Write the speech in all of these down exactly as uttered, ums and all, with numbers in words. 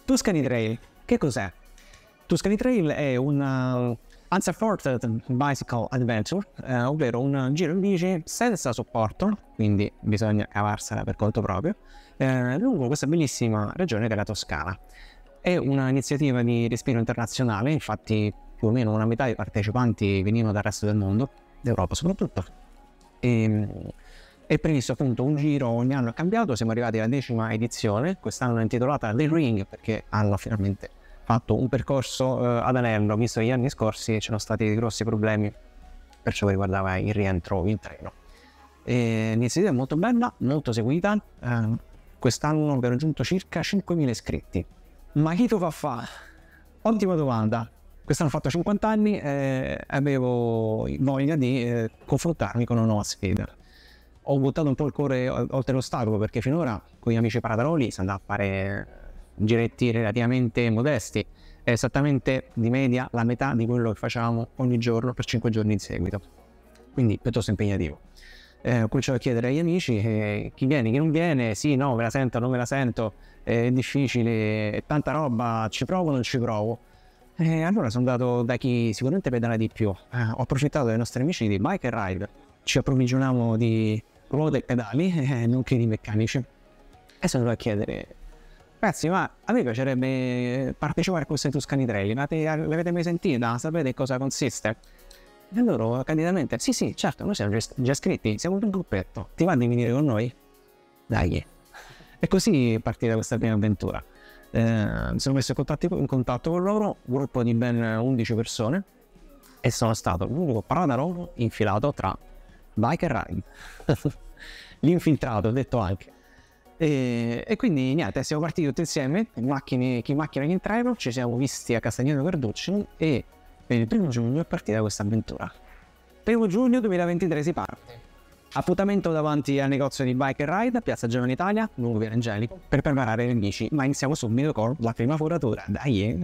Tuscany Trail, che cos'è? Tuscany Trail è un unsupported bicycle adventure, eh, ovvero un giro in bici senza supporto, quindi bisogna cavarsela per conto proprio, eh, lungo questa bellissima regione che è la Toscana. È un'iniziativa di respiro internazionale, infatti più o meno una metà dei partecipanti venivano dal resto del mondo, d'Europa soprattutto. E, è previsto appunto un giro ogni anno, è cambiato, siamo arrivati alla decima edizione, quest'anno è intitolata The Ring perché hanno finalmente fatto un percorso eh, ad anello, visto che gli anni scorsi c'erano stati dei grossi problemi per ciò che riguardava il rientro in treno. E l'iniziativa è molto bella, molto seguita, eh, quest'anno abbiamo raggiunto circa cinquemila iscritti. Ma chi tu fa fa? Ottima domanda. Quest'anno ho fatto cinquanta anni e avevo voglia di eh, confrontarmi con una nuova sfida. Ho buttato un po' il cuore oltre l'ostacolo perché finora con gli amici paradaroli si andava a fare giretti relativamente modesti, è esattamente di media la metà di quello che facciamo ogni giorno per cinque giorni in seguito, quindi piuttosto impegnativo. Eh, ho cominciato a chiedere agli amici eh, chi viene, chi non viene, sì, no, me la sento, non me la sento, è difficile, è tanta roba, ci provo o non ci provo. E allora sono andato da chi sicuramente pedala di più, eh, ho approfittato dei nostri amici di Bike and Ride, ci approvvigioniamo di ruote e pedali, eh, nonché di meccanici, e sono andato a chiedere: ragazzi, ma a me piacerebbe partecipare a queste Tuscany Trail, ma l'avete mai sentita? Sapete cosa consiste? E loro candidamente: sì sì, certo, noi siamo già, già iscritti, siamo un gruppetto, ti va di venire con noi? Dai. E così è partita questa prima avventura. Eh, mi sono messo in contatto, in contatto con loro, un gruppo di ben undici persone, e sono stato l'unico paradarolo infilato tra Bike and Ride. L'infiltrato, detto anche. E, e quindi niente, siamo partiti tutti insieme, in macchine, chi in macchina chi in treno, ci siamo visti a Castagneto Carducci e per il primo giugno è partita questa avventura. Primo giugno duemilaventitré si parte. Appuntamento davanti al negozio di Bike and Ride a Piazza Giovane Italia, lungo Via Angelico, per preparare le bici, ma iniziamo subito con la prima foratura, dai!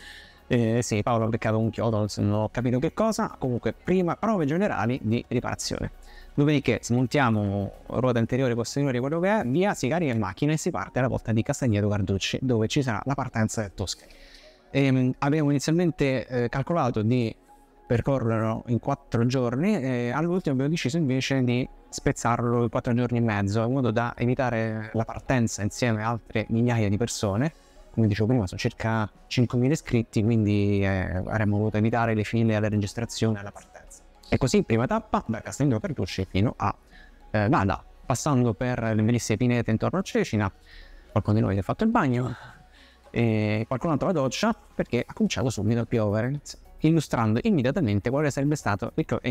eh, sì, Paolo ha beccato un chiodo, non ho capito che cosa, comunque prima prove generali di riparazione. Dopodiché smontiamo ruota anteriore e posteriore, quello che è, via, si carica in macchina e si parte alla volta di Castagneto Carducci, dove ci sarà la partenza del Toscany. E, avevo inizialmente eh, calcolato di percorrerlo in quattro giorni e all'ultimo abbiamo deciso invece di spezzarlo in quattro giorni e mezzo, in modo da evitare la partenza insieme a altre migliaia di persone. Come dicevo prima, sono circa cinquemila iscritti, quindi eh, avremmo voluto evitare le file alle registrazioni e alla partenza. E così, prima tappa, da Castagneto Carducci fino a eh, Vada, passando per le bellissime pinete intorno a Cecina. Qualcuno di noi ha fatto il bagno e qualcun altro la doccia, perché ha cominciato subito a piovere, illustrando immediatamente quale sarebbe stata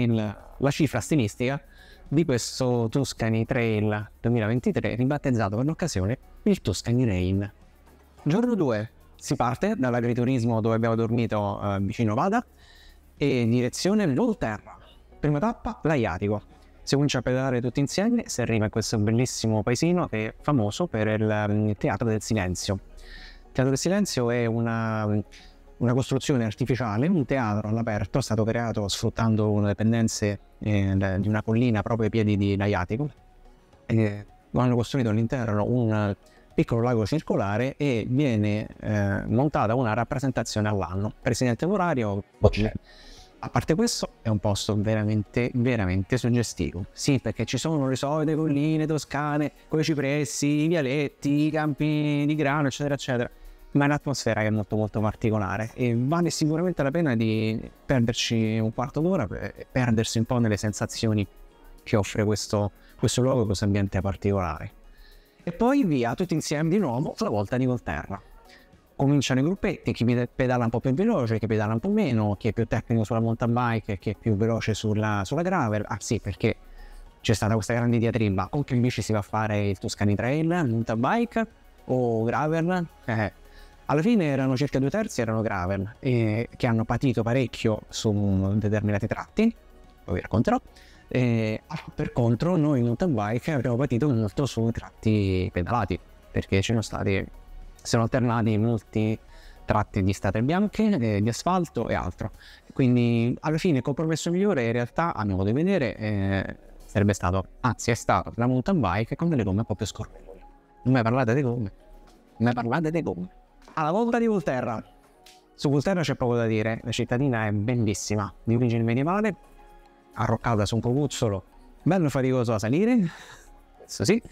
la cifra stilistica di questo Tuscany Trail duemilaventitré, ribattezzato per l'occasione il Tuscany Rain. Giorno due si parte dall'agriturismo dove abbiamo dormito eh, vicino Vada e direzione Volterra. Prima tappa, l'Aiatico. Si comincia a pedalare tutti insieme, si arriva in questo bellissimo paesino che è famoso per il, il Teatro del Silenzio. Il Teatro del Silenzio è una, una costruzione artificiale, un teatro all'aperto, è stato creato sfruttando le pendenze eh, di una collina proprio ai piedi di Laiatico. E hanno costruito all'interno un piccolo lago circolare e viene eh, montata una rappresentazione all'anno. Presidente onorario Bocce. A parte questo, è un posto veramente, veramente suggestivo. Sì, perché ci sono le solite colline toscane, con i cipressi, i vialetti, i campi di grano, eccetera, eccetera. Ma è un'atmosfera che è molto, molto particolare e vale sicuramente la pena di perderci un quarto d'ora per perdersi un po' nelle sensazioni che offre questo, questo luogo, questo ambiente particolare. E poi via, tutti insieme di nuovo, sulla volta di Volterra. Cominciano i gruppetti, chi pedala un po' più veloce, chi pedala un po' meno, chi è più tecnico sulla mountain bike e chi è più veloce sulla, sulla gravel. Ah sì, perché c'è stata questa grande diatriba, con che bici si va a fare il Tuscany Trail, mountain bike o gravel? Eh, alla fine erano circa due terzi erano gravel, e, che hanno patito parecchio su determinati tratti, poi vi racconterò. E, per contro noi in mountain bike abbiamo patito molto sui tratti pedalati, perché ci sono stati... sono alternati molti tratti di strade bianche, eh, di asfalto e altro. Quindi alla fine il compromesso migliore in realtà, a mio modo di vedere, eh, sarebbe stato, anzi è stato, la mountain bike con delle gomme un po' più scorrevoli. Non mi parlate di gomme, non mi parlate di gomme. Alla volta di Volterra. Su Volterra c'è poco da dire, la cittadina è bellissima, di origine medievale, arroccata su un cocuzzolo, bello faticoso da salire, questo sì,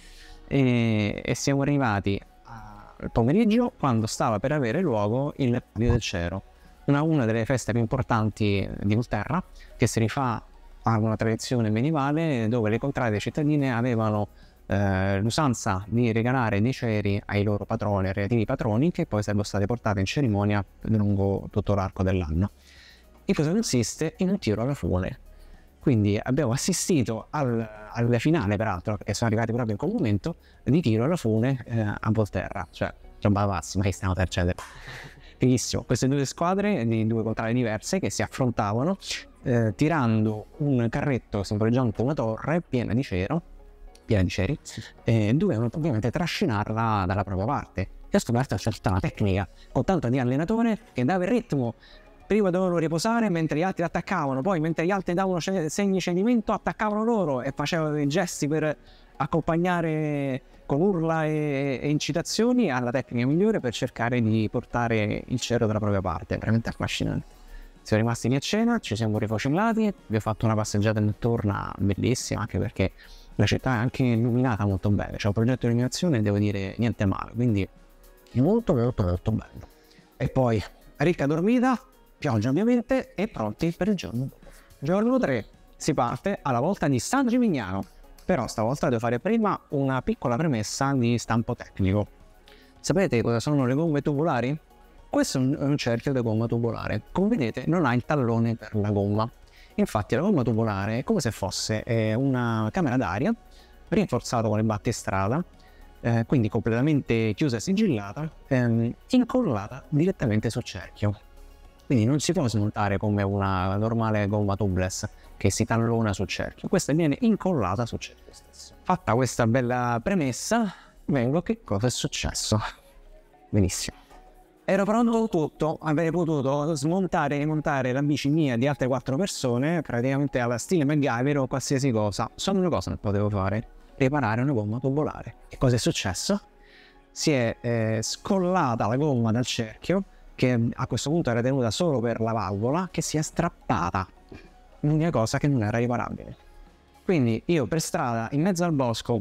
e, e siamo arrivati al pomeriggio quando stava per avere luogo il Palio del Cero, una, una delle feste più importanti di Volterra, che si rifà a una tradizione medievale dove le contrade cittadine avevano eh, l'usanza di regalare dei ceri ai loro patroni, ai relativi patroni, che poi sarebbero state portate in cerimonia lungo tutto l'arco dell'anno. In cosa consiste? In un tiro alla fune. Quindi abbiamo assistito al, alla finale, peraltro, perché sono arrivati proprio in quel momento, di tiro alla fune eh, a Volterra, cioè roba massima, che stiamo eccetera. Fighissimo, queste due squadre di due contrade diverse che si affrontavano eh, tirando un carretto simboleggiante una torre piena di cero, piena di ceri, e dovevano ovviamente trascinarla dalla propria parte. E ho scoperto una certa tecnica, con tanto di allenatore che dava il ritmo. Prima dovevano riposare mentre gli altri attaccavano, poi mentre gli altri davano segni di cedimento attaccavano loro e facevano dei gesti per accompagnare con urla e, e incitazioni alla tecnica migliore per cercare di portare il cero dalla propria parte. Veramente affascinante. Siamo rimasti lì a cena, ci siamo rifocillati, abbiamo fatto una passeggiata notturna bellissima, anche perché la città è anche illuminata molto bene, c'è un progetto di illuminazione e devo dire niente male, quindi molto molto molto bello. E poi ricca dormita, pioggia ovviamente, e pronti per il giorno. Giorno tre, si parte alla volta di San Gimignano, però stavolta devo fare prima una piccola premessa di stampo tecnico. Sapete cosa sono le gomme tubolari? Questo è un cerchio di gomma tubolare, come vedete non ha il tallone per la gomma. Infatti la gomma tubolare è come se fosse eh, una camera d'aria rinforzata con il battistrada, eh, quindi completamente chiusa e sigillata, ehm, incollata direttamente sul cerchio. Quindi non si può smontare come una normale gomma tubeless che si tallona sul cerchio, questa viene incollata sul cerchio stesso. Fatta questa bella premessa, vengo a che cosa è successo. Benissimo. Ero pronto tutto, avrei potuto smontare e rimontare la bici mia di altre quattro persone, praticamente alla stile MacGyver o qualsiasi cosa. Solo una cosa non potevo fare, riparare una gomma tubolare. E cosa è successo? Si è eh, scollata la gomma dal cerchio, che a questo punto era tenuta solo per la valvola, che si è strappata. L'unica cosa che non era riparabile. Quindi io per strada, in mezzo al bosco,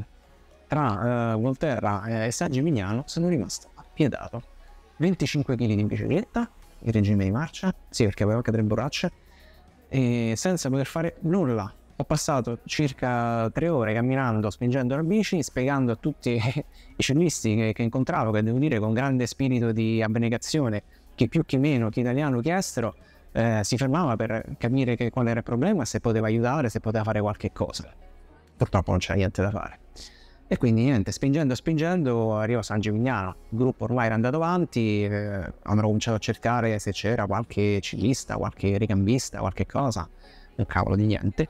tra eh, Volterra e San Gimignano, sono rimasto appiedato. venticinque chili di bicicletta, in regime di marcia, sì perché avevo anche tre borracce, e senza poter fare nulla. Ho passato circa tre ore camminando, spingendo la bici, spiegando a tutti i ciclisti che, che incontravo, che devo dire con grande spirito di abnegazione, chi più chi meno, chi italiano chi estero, eh, si fermava per capire che, qual era il problema, se poteva aiutare, se poteva fare qualche cosa. Purtroppo non c'era niente da fare. E quindi niente, spingendo spingendo arrivo a San Gimignano. Il gruppo ormai era andato avanti, eh, hanno cominciato a cercare se c'era qualche ciclista, qualche ricambista, qualche cosa, un cavolo di niente.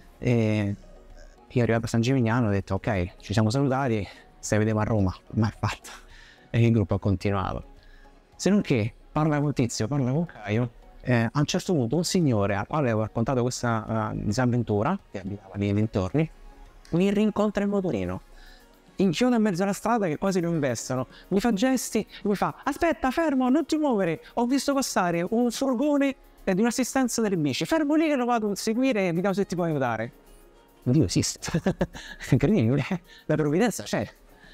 E io arrivato a San Gimignano ho detto ok, ci siamo salutati, se vediamo a Roma, mai fatto. E il gruppo ha continuato. Se non che parla con Tizio, parla con Caio, eh, a un certo punto un signore al quale avevo raccontato questa uh, disavventura, che abitava lì nei dintorni, mi rincontra il motorino. Inchioda in mezzo alla strada che quasi lo investono, mi fa gesti, mi fa aspetta fermo, non ti muovere, ho visto passare un furgone di un'assistenza delle bici, fermo lì che lo vado a seguire e vediamo se ti può aiutare. Dio esiste, incredibile, la provvidenza c'è.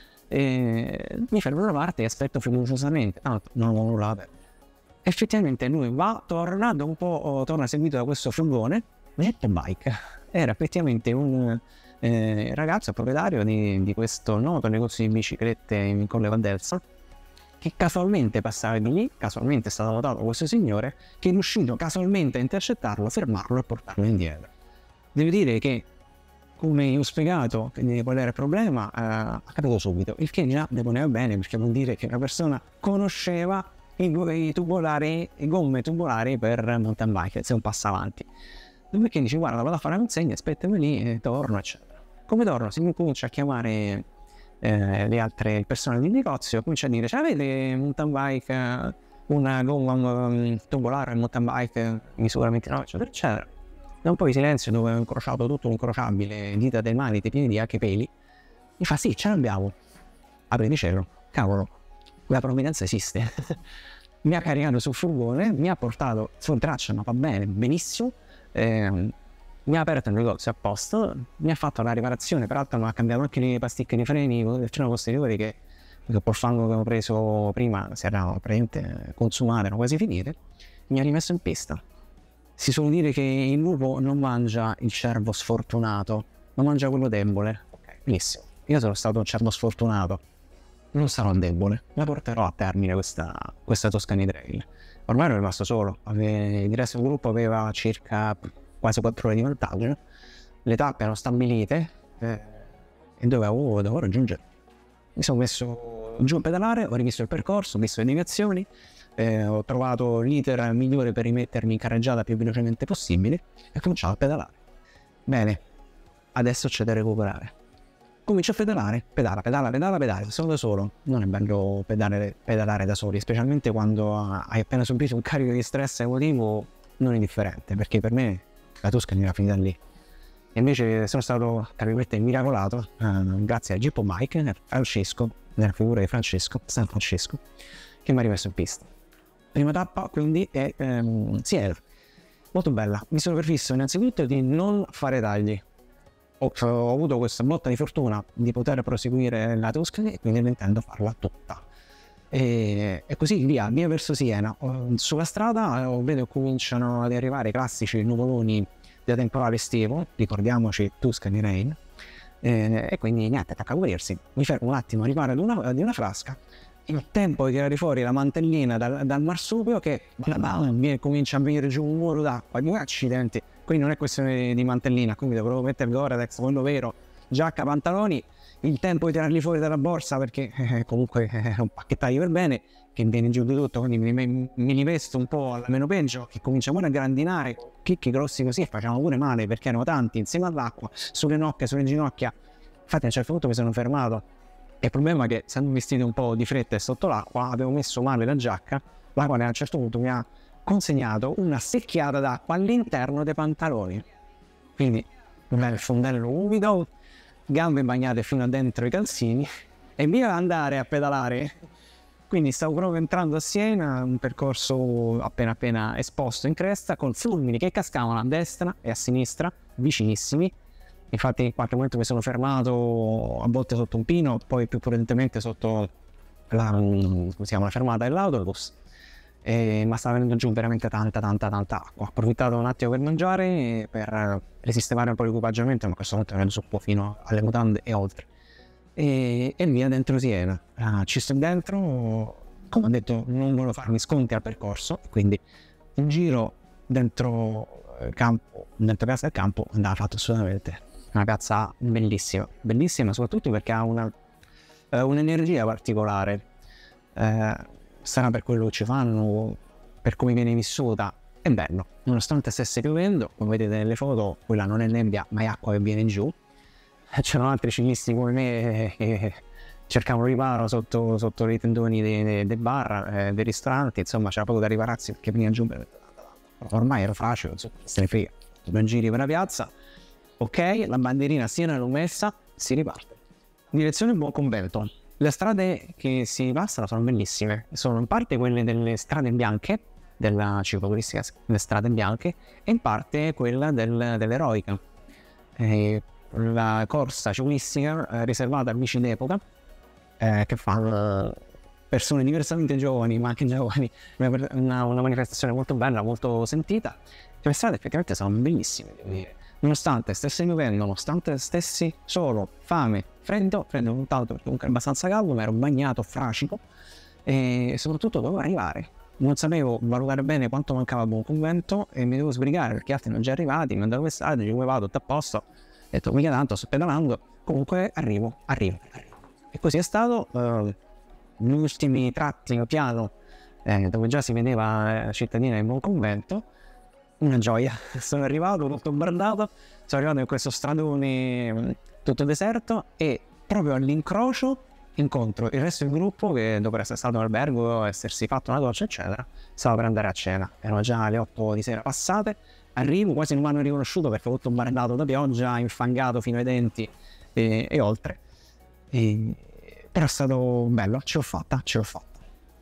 E mi fermo da una parte e aspetto fiduciosamente, tanto non ho nulla da perdere. Effettivamente lui va, torna, dopo un po' torna seguito da questo furgone, jet bike, era effettivamente un Eh, ragazzo proprietario di, di questo noto negozio di biciclette in Colle Valdelsa, che casualmente passava di lì, casualmente è stato notato questo signore, che è riuscito casualmente a intercettarlo, fermarlo e portarlo indietro. Devo dire che, come ho spiegato qual era il problema, eh, ha capito subito, il che già deponeva bene, perché vuol dire che una persona conosceva i, i tubolari, i gomme tubolari per mountain bike, se un passo avanti. Dopodiché dice guarda vado a fare una consegna, aspettami lì e torno eccetera. Come torno si comincia a chiamare eh, le altre persone del negozio, comincia a dire cioè avete mountain bike, una gomma um, tubolare, mountain bike misura ventinove eccetera eccetera. Da un po' di silenzio dove ho incrociato tutto l'incrociabile, dita dei manite pieni di anche peli, mi fa sì ce l'abbiamo. Apri di cielo, cavolo, la provvidenza esiste. Mi ha caricato sul furgone, mi ha portato sul traccia, ma va bene, benissimo. Eh, mi ha aperto il negozio a posto, mi ha fatto la riparazione, peraltro mi ha cambiato anche le pasticche di freni del freno posteriore che col fango che avevo preso prima si erano praticamente consumate, erano quasi finite. Mi ha rimesso in pista. Si suole dire che il lupo non mangia il cervo sfortunato, ma mangia quello debole. Ok, benissimo. Io sono stato un cervo sfortunato, non sarò debole, la porterò a termine questa, questa Tuscany Trail. Ormai ero rimasto solo, ave, il resto del gruppo aveva circa quasi quattro ore di vantaggio, le tappe erano stabilite eh, e dovevo, dovevo raggiungere. Mi sono messo giù a pedalare, ho rivisto il percorso, ho visto le deviazioni, eh, ho trovato l'iter migliore per rimettermi in carreggiata più velocemente possibile e ho cominciato a pedalare. Bene, adesso c'è da recuperare. Comincio a pedalare, pedala, pedala, pedala, pedala, sono da solo. Non è bello pedalare, pedalare da soli, specialmente quando hai appena subito un carico di stress emotivo non indifferente, perché per me la Tuscany era finita lì. E invece sono stato, tra virgolette, miracolato, eh, grazie a Gippo Mike, Francesco, nella figura di Francesco, San Francesco, che mi ha rimesso in pista. Prima tappa, quindi, è ehm, Siena. Molto bella. Mi sono prefisso innanzitutto di non fare tagli. Ho, ho avuto questa botta di fortuna di poter proseguire la Tuscany e quindi intendo farla tutta. E, e così via, via verso Siena. Sulla strada vedo che cominciano ad arrivare i classici nuvoloni da temporale estivo, ricordiamoci Tuscany Rain, eh, e quindi niente, attacca a guarirsi. Mi fermo un attimo a riparo di una, di una frasca, il tempo di tirare fuori la mantellina dal, dal marsupio che mi comincia a venire giù un muro d'acqua, due accidenti. Quindi non è questione di mantellina, quindi dovevo mettere il Gore-Tex, quello vero, giacca, pantaloni, il tempo di tirarli fuori dalla borsa perché eh, comunque è un pacchettaio per bene che viene giù di tutto, quindi mi, mi, mi rivesto un po' alla meno peggio, che comincia pure a grandinare, chicchi grossi così e facevano pure male perché erano tanti insieme all'acqua, sulle nocche, sulle ginocchia. Infatti a un certo punto mi sono fermato e il problema è che essendo vestito un po' di fretta e sotto l'acqua avevo messo male la giacca, la quale a un certo punto mi ha consegnato una secchiata d'acqua all'interno dei pantaloni, quindi un bel fondello umido, gambe bagnate fino a dentro i calzini e via andare a pedalare. Quindi stavo proprio entrando a Siena, un percorso appena appena esposto in cresta con fulmini che cascavano a destra e a sinistra vicinissimi. Infatti in qualche momento mi sono fermato a volte sotto un pino, poi più prudentemente sotto la, come si chiama, la fermata dell'autobus. E, ma stava venendo giù veramente tanta tanta tanta acqua. Ho approfittato un attimo per mangiare e per risistemare un po' l'equipaggiamento, ma a questo punto ero su po' fino alle mutande e oltre. E, e via dentro Siena. Ah, ci sto dentro, come ho detto, non volevo farmi sconti al percorso, quindi un giro dentro il campo, dentro casa del campo andava fatto assolutamente. Una piazza bellissima, bellissima soprattutto perché ha una, eh, un'energia particolare. Eh, sarà per quello che ci fanno, per come viene vissuta, è bello. Nonostante stesse piovendo, come vedete nelle foto, quella non è nebbia ma è acqua che viene giù. C'erano altri ciclisti come me che cercavano riparo sotto, sotto i tendoni dei, dei, dei bar, eh, dei ristoranti, insomma c'era poco da ripararsi perché veniva giù. Ormai ero fracico, insomma, se ne frega. Due giri per la piazza, ok, la bandierina Siena l'ho messa, si riparte. Direzione Buon Convento. Le strade che si passano sono bellissime, sono in parte quelle delle strade bianche, della cicloturistica, le strade bianche, e in parte quella del, dell'eroica. Eh, la corsa ciclistica eh, riservata a bici d'epoca eh, che fanno persone diversamente giovani ma anche giovani, una, una manifestazione molto bella, molto sentita. Le strade effettivamente sono bellissime, devo dire, nonostante stesse piovendo, nonostante stessi solo fame, freddo, freddo non tanto perché comunque è abbastanza caldo, ma ero bagnato, fracico e soprattutto dovevo arrivare. Non sapevo valutare bene quanto mancava a Buon Convento e mi devo sbrigare perché altri non già arrivati, non devo stare, come vado, tutto a posto. Ho detto, mica tanto, sto pedalando, comunque arrivo, arrivo, arrivo. E così è stato, uh, gli ultimi tratti a piano, eh, dove già si vedeva la cittadina di Buon Convento, una gioia. Sono arrivato tutto bardato, sono arrivato in questo stradone tutto deserto e proprio all'incrocio incontro il resto del gruppo che dopo essere stato in albergo, essersi fatto una doccia eccetera, stava per andare a cena. Erano già le otto di sera passate, arrivo, quasi non mi hanno riconosciuto perché ho tutto bardato da pioggia, infangato fino ai denti e, e oltre. E, però è stato bello, ce l'ho fatta, ce l'ho fatta.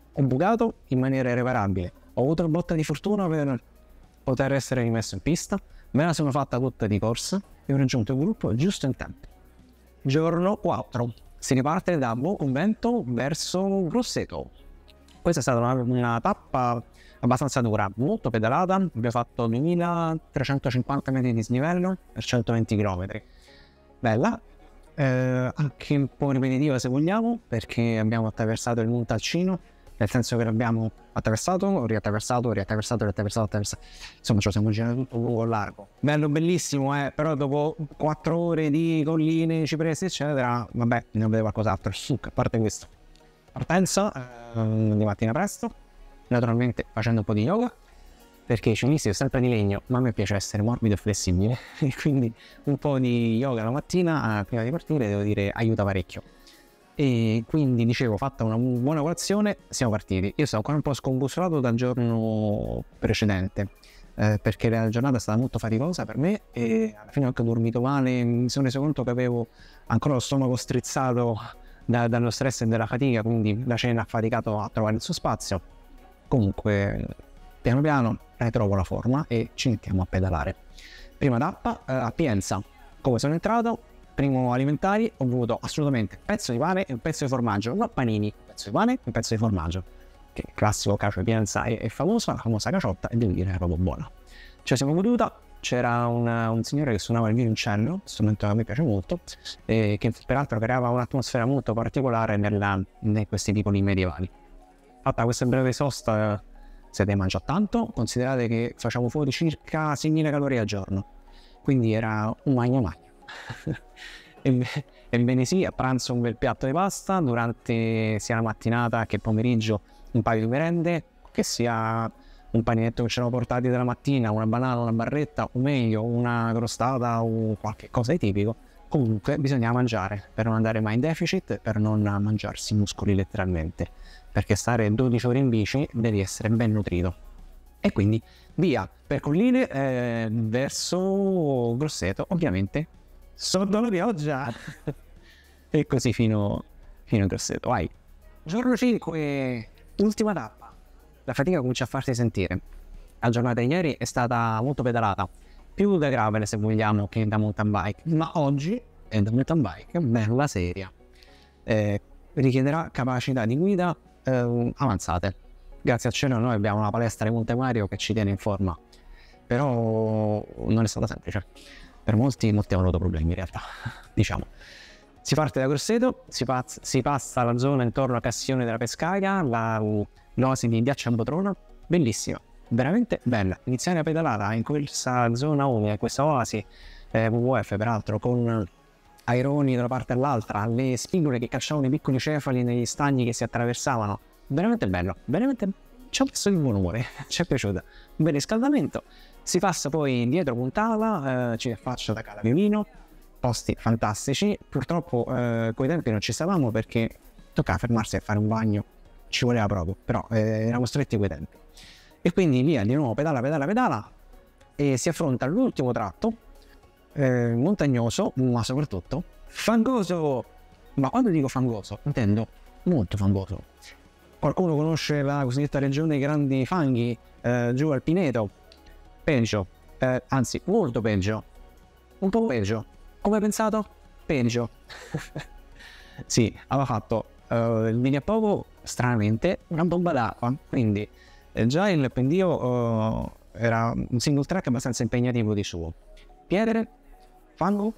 ho bucato in maniera irreparabile, ho avuto una botta di fortuna per poter essere rimesso in pista, me la sono fatta tutta di corsa e ho raggiunto il gruppo giusto in tempo. Giorno quattro, si riparte da Buon Convento verso Grosseto. Questa è stata una, una tappa abbastanza dura, molto pedalata, abbiamo fatto duemilatrecentocinquanta metri di slivello per centoventi chilometri. Bella, eh, anche un po' ripetitiva se vogliamo, perché abbiamo attraversato il Montalcino, nel senso che l'abbiamo attraversato, riattraversato, riattraversato, riattraversato, attraversato. Insomma, ce lo siamo girati tutto lungo e largo. Bello, bellissimo, eh, però dopo quattro ore di colline, cipressi, eccetera, vabbè, ne vedo qualcos'altro. A parte questo. Partenza eh, di mattina presto, naturalmente facendo un po' di yoga, perché i ciclisti sono sempre di legno, ma a me piace essere morbido e flessibile, e quindi un po' di yoga la mattina, eh, prima di partire, devo dire, aiuta parecchio. E quindi, dicevo, fatta una buona colazione, siamo partiti. Io sono ancora un po' scombussolato dal giorno precedente, eh, perché la giornata è stata molto faticosa per me e alla fine ho anche dormito male, mi sono reso conto che avevo ancora lo stomaco strizzato da, dallo stress e dalla fatica, quindi la cena ha faticato a trovare il suo spazio. Comunque, piano piano ritrovo la forma e ci mettiamo a pedalare. Prima tappa, eh, a Pienza. Come sono entrato? Primo alimentari, ho voluto assolutamente un pezzo di pane e un pezzo di formaggio, non panini, un pezzo di pane e un pezzo di formaggio, che il classico cacio di Pienza è, è famoso, la famosa caciotta, e devo dire è proprio buona. Ce la siamo goduta, c'era una, un signore che suonava il violoncello, strumento che a me piace molto, e che peraltro creava un'atmosfera molto particolare nella, in questi vicoli medievali. Fatta questa breve sosta, siete mangiato tanto, considerate che facciamo fuori circa seimila calorie al giorno, quindi era un magno magno. Ebbene sì, a pranzo un bel piatto di pasta, durante sia la mattinata che il pomeriggio un paio di merende, che sia un paninetto che ci eravamo portati dalla mattina, una banana, una barretta, o meglio una crostata o qualche cosa di tipico. Comunque bisogna mangiare per non andare mai in deficit, per non mangiarsi i muscoli letteralmente, perché stare dodici ore in bici devi essere ben nutrito. E quindi via per colline eh, verso Grosseto, ovviamente sotto la pioggia. E così fino, fino a Grosseto. Vai. Giorno cinque, ultima tappa. La fatica comincia a farsi sentire. La giornata di ieri è stata molto pedalata, più da gravel se vogliamo che da mountain bike, ma oggi è da mountain bike bella seria. Eh, richiederà capacità di guida eh, avanzate. Grazie al cielo noi abbiamo una palestra di Monte Mario che ci tiene in forma, però non è stata semplice. Per molti, molti hanno avuto problemi in realtà, diciamo. Si parte da Grosseto, si, pazza, si passa alla zona intorno a Castione della Pescaia, la, l'oasi di Diaccia Ambotrona, bellissima, veramente bella. Iniziare a pedalare in questa zona umida, questa oasi eh, W W F peraltro, con aironi da una parte all'altra, le spigole che cacciavano i piccoli cefali negli stagni che si attraversavano, veramente bello, veramente ci ha messo di buon umore, ci è piaciuto. Un bel riscaldamento. Si passa poi dietro Puntala, eh, ci affaccia da Cala Violino, posti fantastici. Purtroppo eh, coi tempi non ci stavamo perché toccava fermarsi a fare un bagno, ci voleva proprio, però eh, eravamo stretti coi tempi. E quindi via di nuovo, pedala, pedala, pedala, e si affronta l'ultimo tratto, eh, montagnoso, ma soprattutto fangoso. Ma quando dico fangoso, intendo molto fangoso. Qualcuno conosce la cosiddetta regione dei grandi fanghi, eh, giù al Pineto? Peggio, eh, anzi molto peggio, un po' peggio. Come hai pensato? Peggio. Sì, aveva fatto eh, lì a poco, stranamente, una bomba d'acqua, quindi eh, già il pendio eh, era un single track abbastanza impegnativo di suo. Pietre, fango,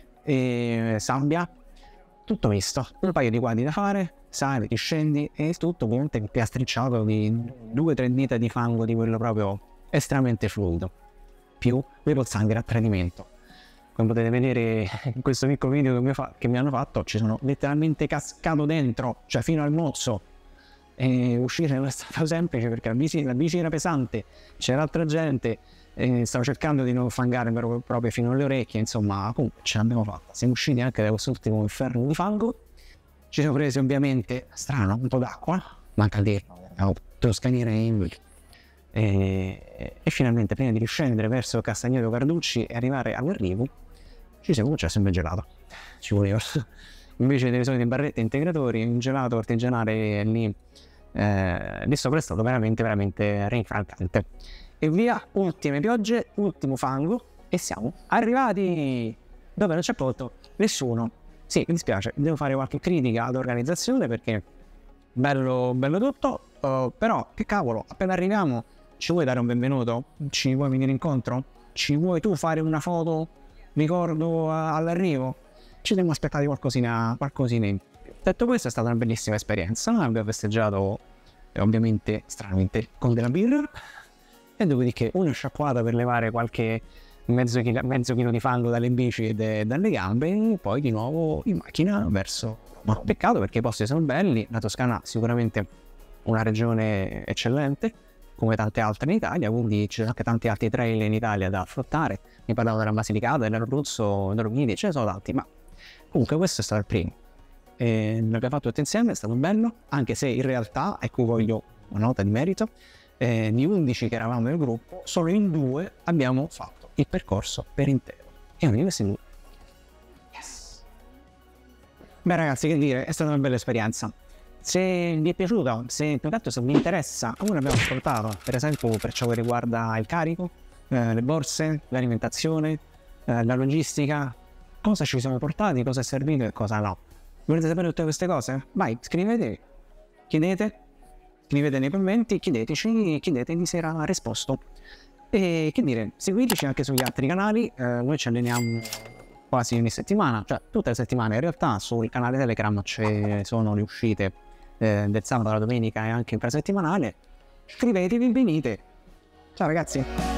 e sabbia, tutto misto, un paio di quadri da fare, sali, riscendi e tutto ovviamente piastricciato di due o tre dita di fango di quello proprio estremamente fluido, più le pozzanghere a tradimento. Come potete vedere in questo piccolo video che mi, fa, che mi hanno fatto, ci sono letteralmente cascato dentro, cioè fino al mozzo, e uscire non è stato semplice perché la bici, la bici era pesante, c'era altra gente, e stavo cercando di non fangare proprio, proprio fino alle orecchie, insomma comunque ce l'abbiamo fatta, siamo usciti anche da quest'ultimo inferno di fango. Ci siamo presi ovviamente, strano, un po' d'acqua, manca il dirlo, abbiamo potuto scanire in e, e finalmente prima di riscendere verso Castagneto Carducci e arrivare all'arrivo ci siamo concessi un bel gelato, ci voleva. Invece delle solite barrette integratori, un gelato artigianale lì eh, visto che è stato veramente veramente rinfrancante. E via, ultime piogge, ultimo fango e siamo arrivati dove non c'è posto nessuno. Sì, mi dispiace, devo fare qualche critica all'organizzazione perché bello, bello tutto, uh, però che cavolo, appena arriviamo ci vuoi dare un benvenuto? Ci vuoi venire incontro? Ci vuoi tu fare una foto ricordo all'arrivo? Ci dobbiamo aspettare qualcosina, qualcosina in più. Detto questo, è stata una bellissima esperienza, abbiamo festeggiato eh, ovviamente stranamente con della birra e dopodiché una sciacquata per levare qualche mezzo chilo, mezzo chilo di fango dalle bici e de, dalle gambe e poi di nuovo in macchina verso Roma. Peccato perché i posti sono belli, la Toscana sicuramente una regione eccellente come tante altre in Italia, quindi ci sono anche tanti altri trail in Italia da affrontare. Mi parlavo della Basilicata, dell'Abruzzo, dell'Omidi, ce ne sono tanti, ma comunque questo è stato il primo. E l'abbiamo fatto tutti insieme, è stato bello, anche se in realtà, ecco voglio una nota di merito, eh, di undici che eravamo nel gruppo, solo in due abbiamo fatto il percorso per intero. E uno di questi due. Yes! Beh ragazzi, che dire, è stata una bella esperienza. Se vi è piaciuto, se intanto se vi interessa, come abbiamo ascoltato, per esempio per ciò che riguarda il carico, eh, le borse, l'alimentazione, eh, la logistica, cosa ci siamo portati, cosa è servito e cosa no. Volete sapere tutte queste cose? Vai, scrivete, chiedete, scrivete nei commenti, chiedeteci, chiedete, vi sarà risposto. E che dire, seguiteci anche sugli altri canali, eh, noi ci alleniamo quasi ogni settimana, cioè tutte le settimane in realtà sul canale Telegram ci sono le uscite eh, del sabato, la domenica e anche infrasettimanale. Iscrivetevi, venite. Ciao ragazzi!